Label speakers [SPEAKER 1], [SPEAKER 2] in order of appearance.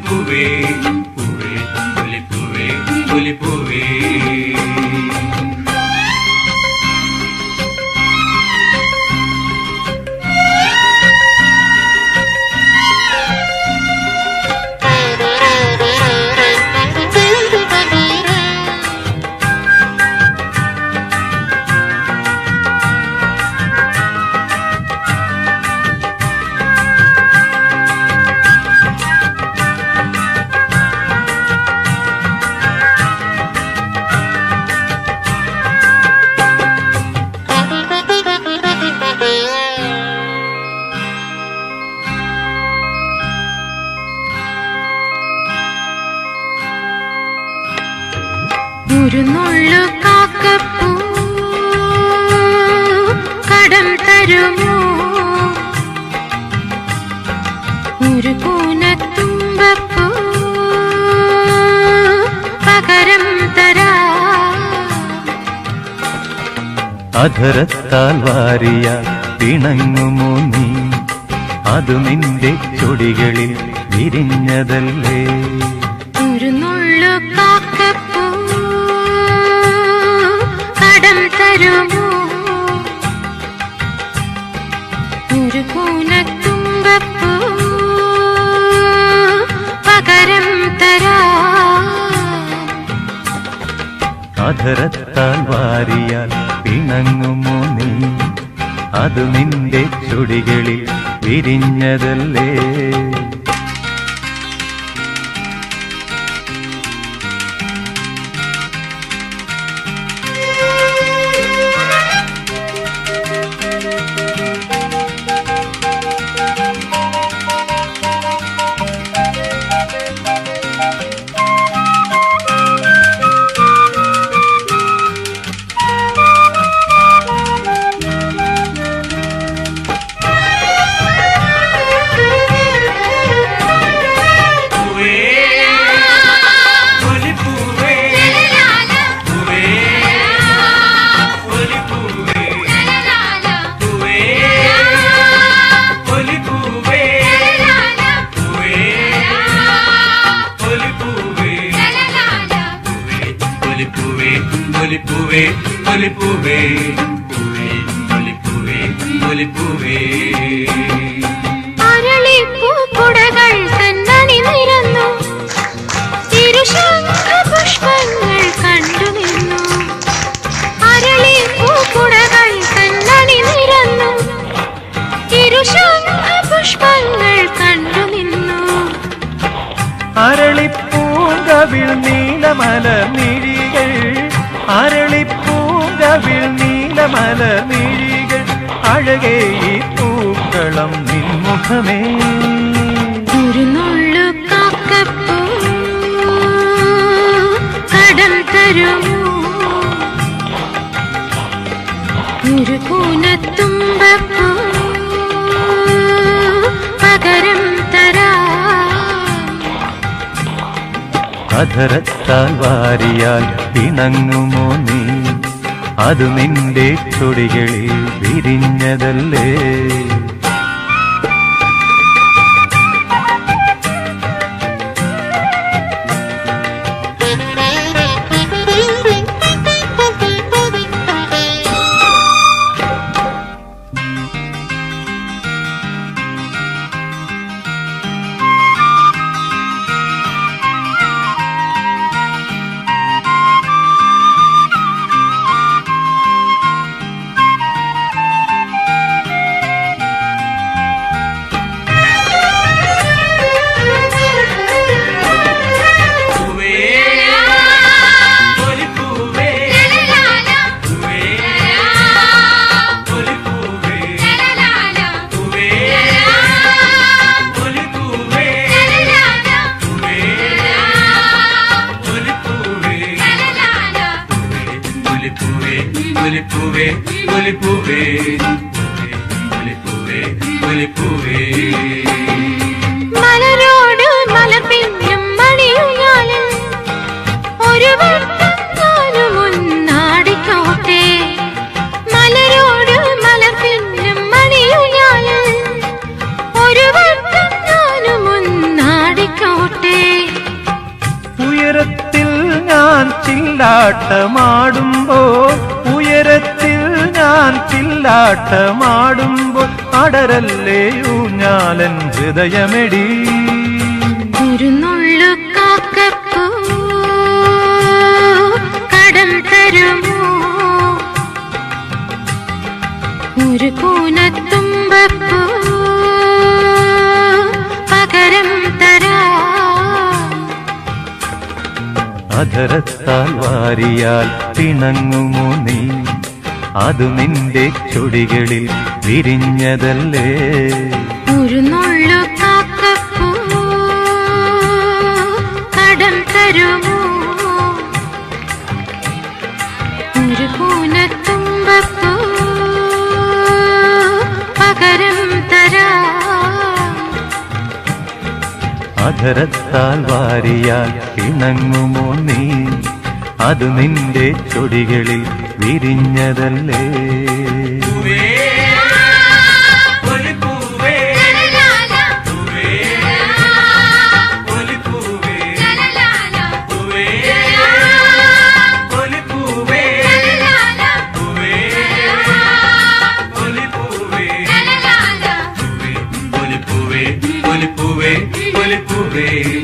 [SPEAKER 1] ഒലിപ്പൂവേ പൂവേ ഒലിപ്പൂവേ ഒലിപ്പൂവേ
[SPEAKER 2] ഒരു നുള്ളു കാക്കപ്പൂ കടം തരുമോ ഒരു കൂനത്തുമ്പപ്പൂ പകരം തരാ
[SPEAKER 3] അധരത്താൽ വാരിയ പിണങ്ങുമോ നീ അതു നിന്റെ ചൊടികളിൽ വിരിഞ്ഞതല്ലേ
[SPEAKER 2] ഒരു നുള്ളു കാക്കപ്പൂ കടം തരുമോ ഒരു കൂനത്തുമ്പപ്പൂ പകരം തരാ
[SPEAKER 3] അധരത്താൽ വാരിയാൽ പിണങ്ങുമോ നീ അതു നിന്റെ ചുടികളിൽ വിരിഞ്ഞതല്ലേ
[SPEAKER 1] ഒലിപ്പൂവേ ഒലിപ്പൂവേ പൂവേ ഒലിപ്പൂവേ ഒലിപ്പൂവേ
[SPEAKER 2] അരളിപ്പൂ കുടകൾ തന്നണി നിരന്നു തിരുശംഖ പുഷ്പങ്ങൾ കണ്ടു നിന്നു അരളിപ്പൂ കുടകൾ തന്നണി നിരന്നു തിരുശംഖ പുഷ്പങ്ങൾ കണ്ടു നിന്നു
[SPEAKER 3] അരളിപ്പൂങ്കവിൾ നീലമല മിഴികൾ അരളിപ്പൂങ്കവിൾ നീലമല മിഴികൾ അഴകേ ഈ പൂക്കളം നിൻമുഖമേ
[SPEAKER 2] ഒരു നുള്ളു കാക്കപ്പൂ കടം തരുമോ ഒരു കൂനത്തുമ്പപ്പൂ പകരം തരാ
[SPEAKER 3] അധരത്താൽ വാരിയാൽ പിണങ്ങുമോ നീ അതു നിന്റെ ചൊടികളിൽ വിരിഞ്ഞതല്ലേ
[SPEAKER 1] ഒലിപ്പൂവേ ഒലിപ്പൂവേ ഒലിപ്പൂവേ ഒലിപ്പൂവേ
[SPEAKER 2] മലരോട് മലപിന്നും മണിയുയാലിൽ ഒരു വട്ടം മുന്നാടിക്കോട്ടെ മലരോട് മലപിന്നും മണിയുയാലിൽ ഒരു വട്ടം മുന്നാടിക്കോട്ടെ
[SPEAKER 3] ചില്ലാട്ടമാടുമ്പോൾ ഉയരത്തിൽ ഞാൻ ചില്ലാട്ടമാടുമ്പോൾ അടരല്ലേ ഊഞ്ഞാലൻ ഹൃദയമെടി.
[SPEAKER 2] ഒരു നുള്ളു കാക്കപ്പൂ കടം തരുമോ, ഒരു കൂനത്തുമ്പപ്പൂ പകരം തരാം.
[SPEAKER 3] അധരത്താൽ വാരിയാൽ പിണങ്ങുമോ നീ, അത് നിന്റെ ചുടികളിൽ വിരിഞ്ഞതല്ലേ.
[SPEAKER 2] ഒരു നുള്ളു കാക്കപ്പൂ കടം തരുമോ, ഒരു കൂനത്തുമ്പപ്പൂ പകരം തരാം.
[SPEAKER 3] അധരത്താൽ വാരിയാൽ പിണങ്ങുമോ നീ, അത് നിന്റെ ചുടികളിൽ വിരിഞ്ഞതല്ലേ.
[SPEAKER 1] പൂവേ